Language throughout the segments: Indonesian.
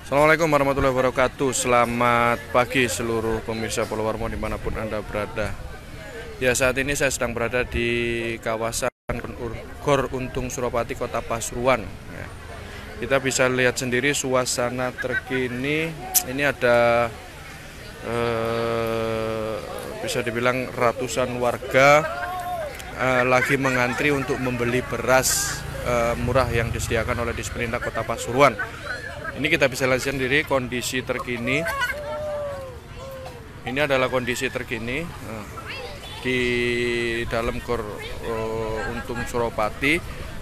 Assalamualaikum warahmatullahi wabarakatuh. Selamat pagi seluruh pemirsa Polowarmo dimanapun Anda berada. Ya, saat ini saya sedang berada di kawasan Gor Untung Suropati, Kota Pasuruan. Ya, kita bisa lihat sendiri suasana terkini. Ini ada bisa dibilang ratusan warga lagi mengantri untuk membeli beras murah yang disediakan oleh Dispendinak Kota Pasuruan. Ini kita bisa lihat sendiri kondisi terkini. Ini adalah kondisi terkini di dalam Gor Untung Suropati.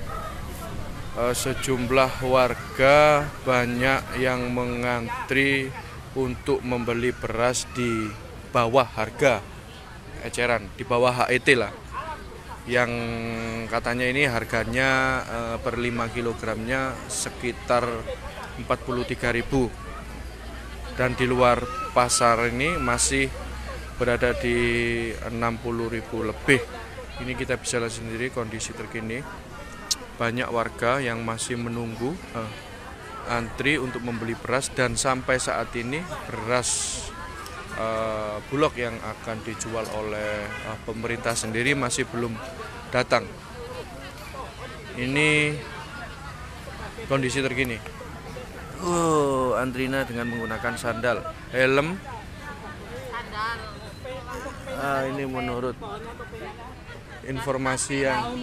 Sejumlah warga banyak yang mengantri untuk membeli beras di bawah harga eceran, di bawah HET lah. Yang katanya ini harganya per 5 kilogramnya sekitar 43.000, dan di luar pasar ini masih berada di 60.000 lebih. Ini kita bisa lihat sendiri kondisi terkini. Banyak warga yang masih menunggu antri untuk membeli beras, dan sampai saat ini beras bulog yang akan dijual oleh pemerintah sendiri masih belum datang. Ini kondisi terkini. Antrina dengan menggunakan sandal, helm. Ini menurut informasi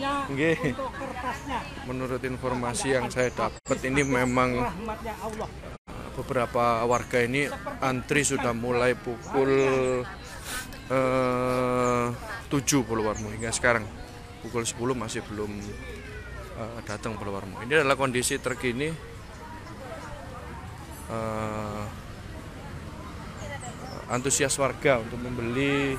yang saya dapat, ini memang beberapa warga ini antri sudah mulai pukul 7 Polowarmo hingga sekarang pukul 10 masih belum datang Polowarmo. Ini adalah kondisi terkini. Antusias warga untuk membeli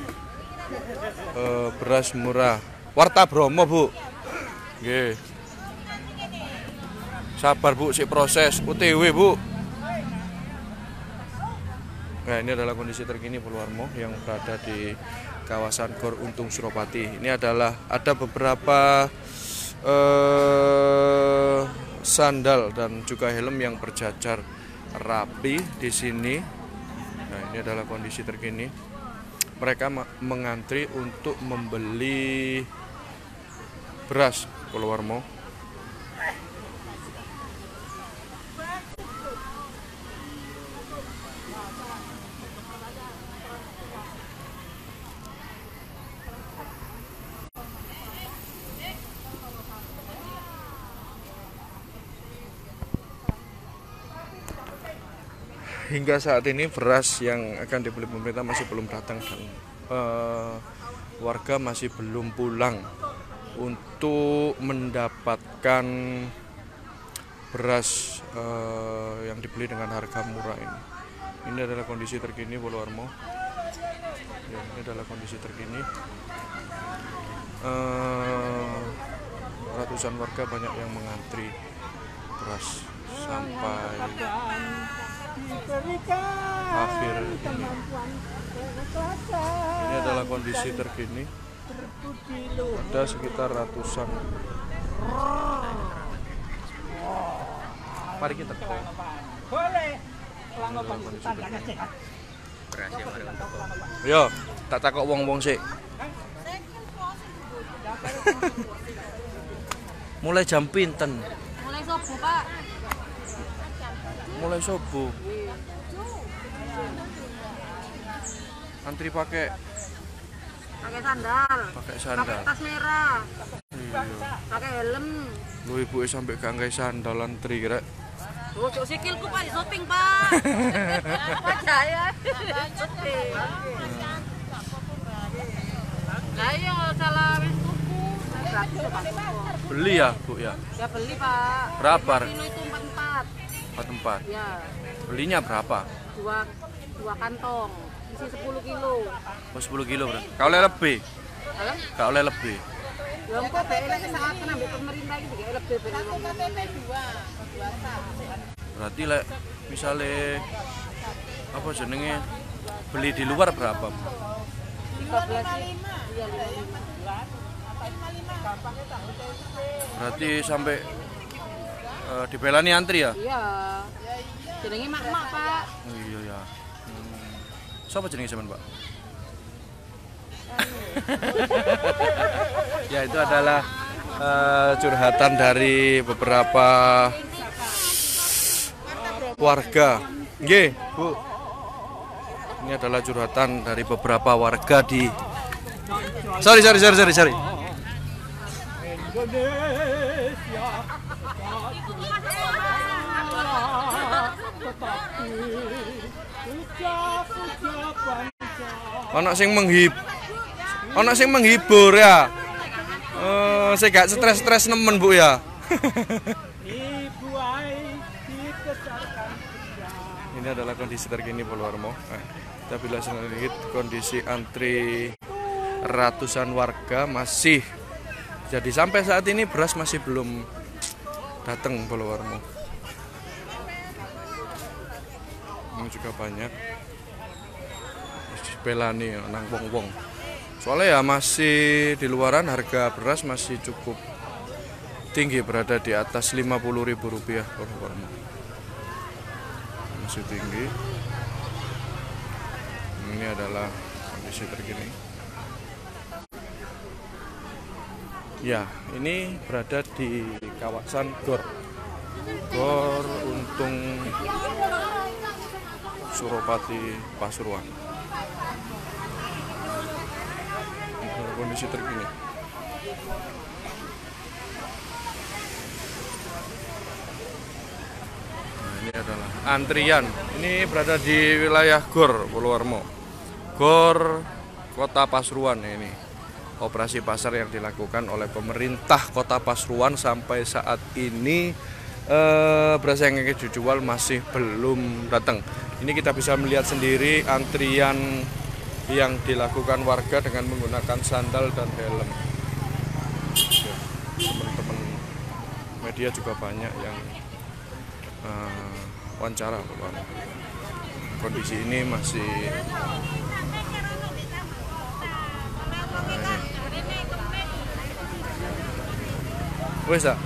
beras murah. Warta Bromo, Bu. Nggih. Sabar, Bu, si proses UTW, Bu. Nah, ini adalah kondisi terkini Polowarmo yang berada di kawasan Gor Untung Suropati. Ini adalah ada beberapa sandal dan juga helm yang berjajar rapi di sini. Nah, ini adalah kondisi terkini. Mereka mengantri untuk membeli beras Polowarmo. Hingga saat ini beras yang akan dibeli pemerintah masih belum datang, dan warga masih belum pulang untuk mendapatkan beras yang dibeli dengan harga murah ini. Ini adalah kondisi terkini Polowarmo. Ya, ini adalah kondisi terkini. Ratusan warga banyak yang mengantri beras sampai akhir ini. Ini adalah kondisi terkini. Ada sekitar ratusan. Mari kita. Yo, tak takok wong-wong sik. Mulai jam pinten? Mulai subuh, Pak. Mulai subuh. Antri pakai sandal. Pakai sandal. Pakai tas merah. Iya. Pakai helm. Lu ibu sampai gak nggae sandal antri kira. Oh, sikilku Pak di shopping, Pak. Apa jaya? Shopping. Lah iya salah wis tuku. Beli ya, Bu ya? Ya beli, Pak. Berapa? Kilo itu 44. 44. Ya. Belinya berapa? Dua kantong. Isi 10 kilo. Oh, 10 kilo berarti. Kau oleh lebih? Halo? Kau oleh lebih? Ya engko BLS saat ambil pemerintah iki gak lebih dari Berarti lek misale apa jenenge beli di luar berapa? 13. Iya, 55. Berarti sampai dibelani antri ya? Iya. Jenenge mak-mak, Pak. Oh iya ya. Siapa jenenge sampean, Pak? Ya, itu adalah curhatan dari beberapa warga. Nggih, Bu. Ini adalah curhatan dari beberapa warga di Sorry. Ono sing menghibur ya. Saya gak stres-stres nemen, Bu ya. Ini adalah kondisi terkini Purworejo. Kita bila sedikit kondisi antri ratusan warga masih. Jadi sampai saat ini beras masih belum datang Purworejo. Ini juga banyak pelani nang wong-wong. Soalnya ya masih di luaran harga beras masih cukup tinggi, berada di atas Rp50.000 Purworejo. Masih tinggi. Ini adalah kondisi terkini. Ya, ini berada di kawasan Gor Untung Suropati Pasuruan. Kondisi terkini. Nah, ini adalah antrian. Ini berada di wilayah Gor Purworejo. Gor Kota Pasuruan ini. Operasi pasar yang dilakukan oleh pemerintah Kota Pasuruan sampai saat ini beras yang dijual masih belum datang. Ini kita bisa melihat sendiri antrian yang dilakukan warga dengan menggunakan sandal dan helm. Teman-teman media juga banyak yang wawancara. Kondisi ini masih wes tak?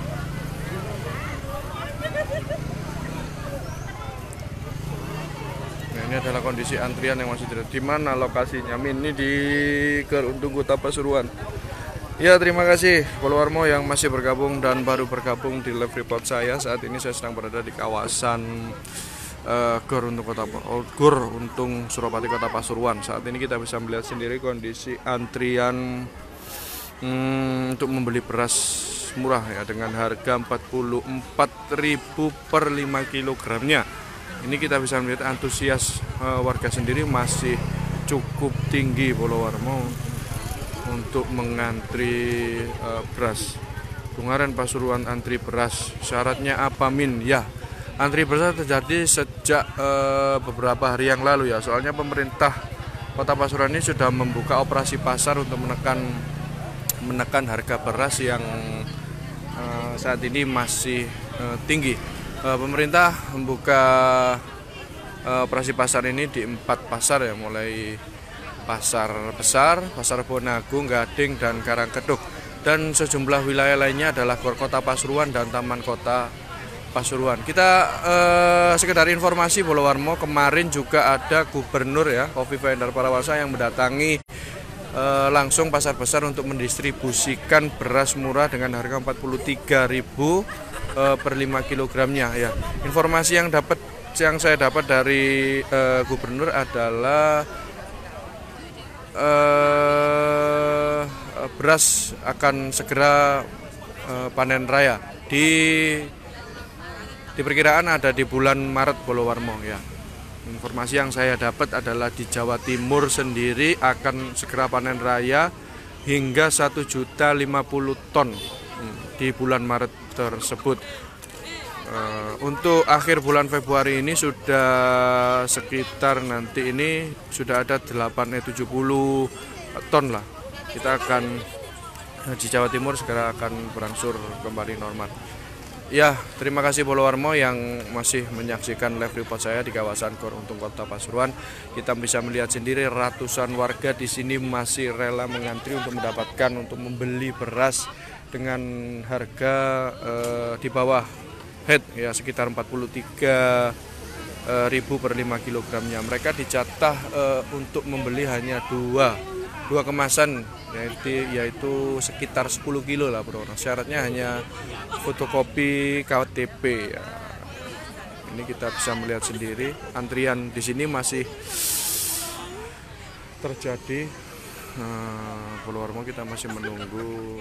Ini adalah kondisi antrian yang masih terjadi. Di mana lokasinya? Ini di Gor Untung Kota Pasuruan. Ya, terima kasih Purworejo yang masih bergabung dan baru bergabung di live report saya. Saat ini saya sedang berada di kawasan Gor Untung Suropati Kota Pasuruan. Saat ini kita bisa melihat sendiri kondisi antrian untuk membeli beras murah ya, dengan harga Rp44.000 per 5 kilogramnya. Ini kita bisa melihat antusias warga sendiri masih cukup tinggi Purworejo untuk mengantri beras. Bungaren Pasuruan antri beras. Syaratnya apa, Min? Ya, antri beras terjadi sejak beberapa hari yang lalu ya. Soalnya pemerintah Kota Pasuruan ini sudah membuka operasi pasar untuk menekan harga beras yang saat ini masih tinggi. Pemerintah membuka operasi pasar ini di 4 pasar ya, mulai Pasar Besar, Pasar Bonagung, Gading, dan Karangkeduk. Dan sejumlah wilayah lainnya adalah Gor Kota Pasuruan dan Taman Kota Pasuruan. Kita sekedar informasi Purworejo, kemarin juga ada Gubernur ya, Khofifah Indar Parawansa yang mendatangi langsung pasar besar untuk mendistribusikan beras murah dengan harga Rp43.000 per 5 kilogramnya ya. Informasi yang saya dapat dari Gubernur adalah beras akan segera panen raya. Diperkiraan ada di bulan Maret Purworejo ya. Informasi yang saya dapat adalah di Jawa Timur sendiri akan segera panen raya hingga 1.050 ton di bulan Maret tersebut. Untuk akhir bulan Februari ini sudah sekitar nanti ini sudah ada 70 ton lah. Kita akan di Jawa Timur segera akan berangsur kembali normal. Ya, terima kasih Purworejo yang masih menyaksikan live report saya di kawasan Gor Untung Kota Pasuruan. Kita bisa melihat sendiri ratusan warga di sini masih rela mengantri untuk membeli beras dengan harga di bawah head ya, sekitar ribu per 5 kilogramnya. Mereka dicatah untuk membeli hanya dua kemasan, yaitu sekitar 10 kilo lah bro. Syaratnya hanya fotokopi KTP ya. Ini kita bisa melihat sendiri antrian di sini masih terjadi. Purworejo kita masih menunggu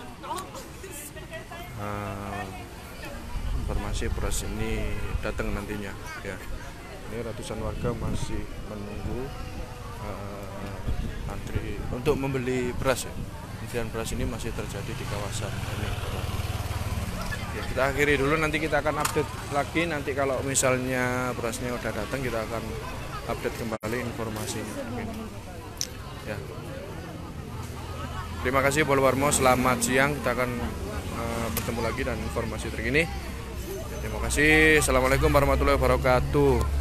informasi beras ini datang nantinya ya. Ini ratusan warga masih menunggu antri untuk membeli beras ya. Antrian beras ini masih terjadi di kawasan ini ya. Kita akhiri dulu, nanti kita akan update lagi. Nanti kalau misalnya berasnya udah datang kita akan update kembali informasinya ya. Terima kasih Purworejo, selamat siang. Kita akan bertemu lagi dan informasi terkini. Terima kasih. Assalamualaikum warahmatullahi wabarakatuh.